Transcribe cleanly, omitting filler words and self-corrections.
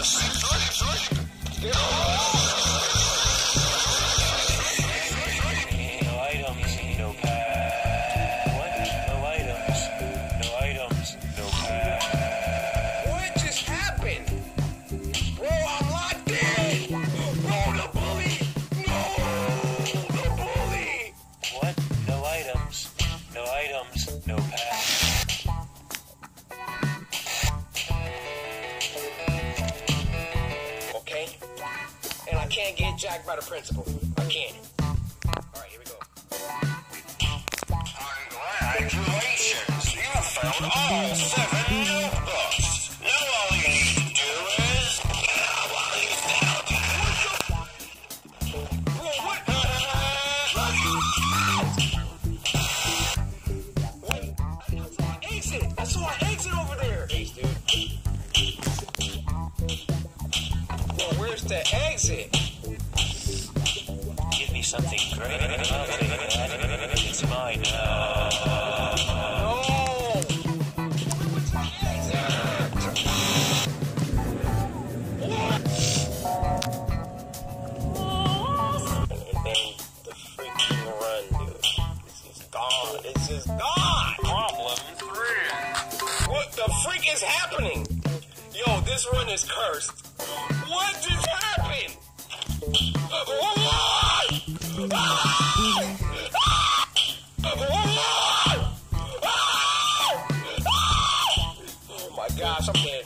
Can't get jacked by the principal. I can't. Alright, here we go. Congratulations! You found all 7 notebooks. Now all you need to do is... while you down. Whoa, what? Exit! I saw an exit over there! Hey, dude. Well, where's the exit? Give me something great. It's mine now. No! And then the freaking run, dude. This is gone. This is gone! Problem 3. What the freak is happening? Yo, this run is cursed. What just happened? Oh my gosh, I'm dead.